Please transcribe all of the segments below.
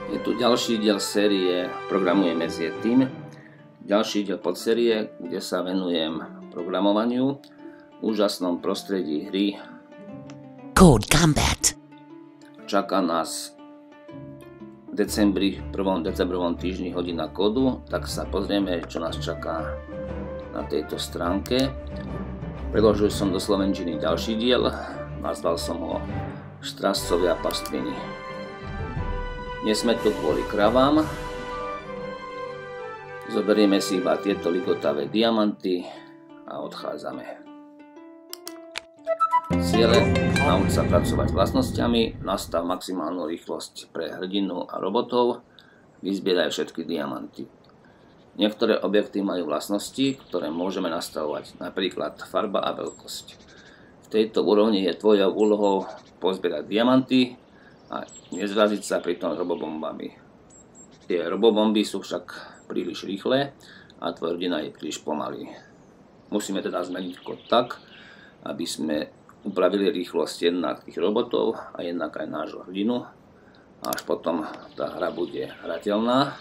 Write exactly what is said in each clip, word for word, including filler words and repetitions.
Je tu ďalší diel série Programujeme s Yetim. Ďalší diel podsérie, kde sa venujem programovaniu v úžasnom prostredí hry Code Combat. Čaká nás v decembri, prvom decembrovom týždni hodina kódu, tak sa pozrieme, čo nás čaká na tejto stránke. Preložil som do slovenčiny ďalší diel, nazval som ho Štrazcovia pastviny. Dnes sme tu kvôli kravám. Zoberieme si iba tieto ligotavé diamanty a odchádzame. Ciele: nauč sa pracovať s vlastnosťami, nastav maximálnu rýchlosť pre hrdinu a robotov, vyzbieraj všetky diamanty. Niektoré objekty majú vlastnosti, ktoré môžeme nastavovať, napríklad farba a veľkosť. V tejto úrovni je tvojou úlohou pozbierať diamanty a nezraziť sa pri tom robobombami. Tie robobomby sú však príliš rýchle a tvoj hrdina je príliš pomalý. Musíme teda zmeniť kód tak, aby sme upravili rýchlosť jednak tých robotov a jednak aj nášho hrdinu. Až potom tá hra bude hrateľná.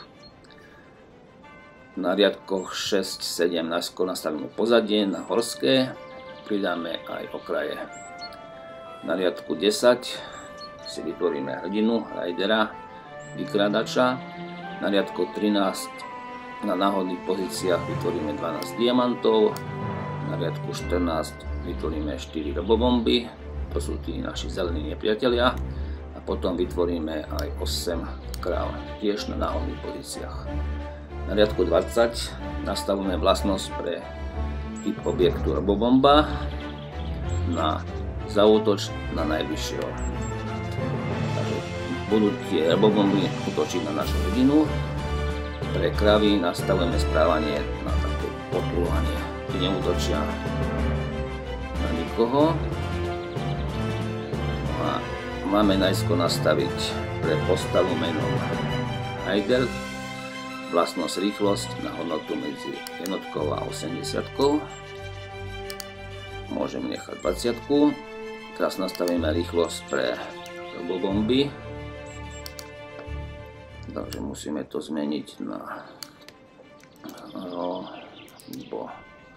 Na riadkoch šesť sedem najskôr nastavíme pozadie na horské, pridáme aj okraje. Na riadku desať si vytvoríme hrdinu, rajdera, vykrádača. Na riadku trinásť na náhodných pozíciách vytvoríme dvanásť diamantov. Na riadku štrnásť vytvoríme štyri robobomby, to sú tí naši zelení nepriatelia. A potom vytvoríme aj osem kráv, tiež na náhodných pozíciách. Na riadku dvadsať nastavíme vlastnosť pre typ objektu robobomba na zaútoč na najvyššieho. Budú tie robobomby útočiť na našu hrdinu. Pre kravy nastavujeme správanie na také potulhanie, kde neútočia na nikoho. A máme najskôr nastaviť pre postavu menom Heider vlastnosť rýchlosť na hodnotu medzi jednotkou a osemdesiatkou. Môžem nechať dvadsiatku. Teraz nastavíme rýchlosť pre robobomby. Takže musíme to zmeniť na robo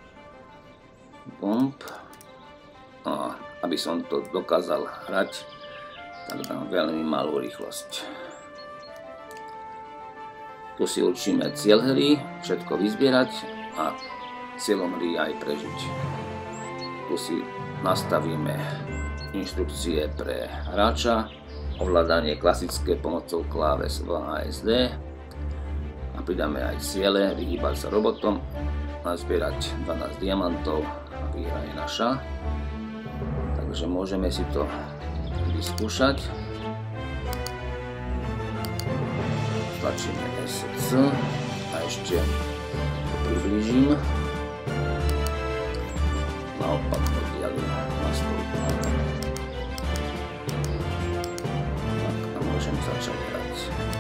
bomb. A aby som to dokázal hrať, tak dám veľmi malú rýchlosť. Tu si určíme cieľ hry, všetko vyzbierať a cieľom hry aj prežiť. Tu si nastavíme inštrukcie pre hráča, ovládanie klasické pomocou kláves V A S D a pridáme aj ciele, vyhýbať sa robotom, nazbierať dvanásť diamantov a výhra je naša. Takže môžeme si to vyskúšať. Tlačíme S C a ešte to priblížim. Naopak to dialím na stolku. Začať hrať.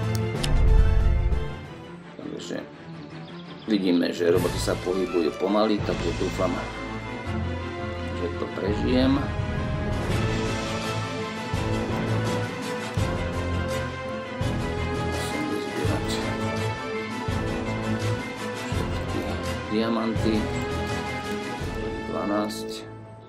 Takže vidíme, že roboty sa pohybujú pomaly, takže dúfam, že to prežijem. Musím vyzbierať všetky diamanty. dvanásť.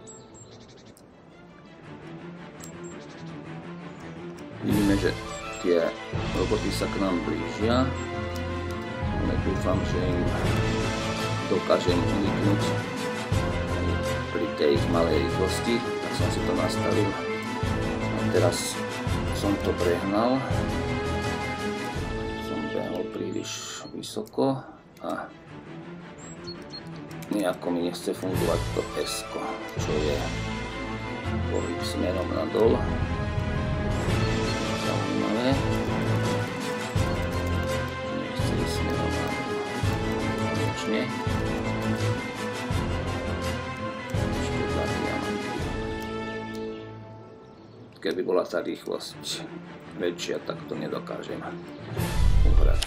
Vidíme, že tie roboty sa k nám blížia, ale dúfam, že im dokážem uniknúť pri tej ich malej rýchlosti, tak som si to nastavil. A teraz som to prehnal, som behol príliš vysoko a nejako mi nechce fungovať to S-ko, čo je pohyb smerom nadol. Nechceli smerom konečne. Ešte dva diamanty. Keby bola tá rýchlosť väčšia, tak to nedokážem uhrať.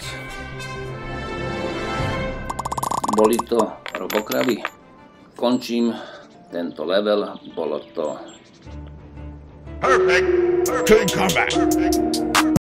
Boli to robokravy. Končím tento level. Bolo to Perfect. Code Combat.